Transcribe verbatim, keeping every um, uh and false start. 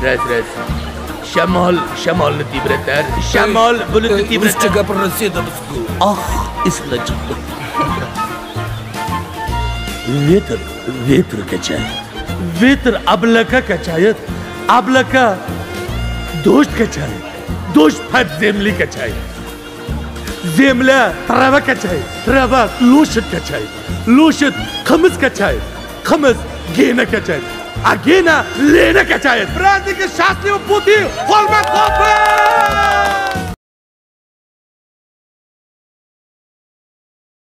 Res, res. Shamol, shamol tibretar. Shamol bulut tibretar. Ustiga prosidam. Ah, islach. Ветер, ветер качает. Ветер облака качает. Облака дождь качает. Дождь под земли качает. Земля трава качает. Трава лошадь качает. Лошадь खमस качает. खमस गेना качает. А गेना लेना качает. Праздник счастливого пути! Холмат Хоппе!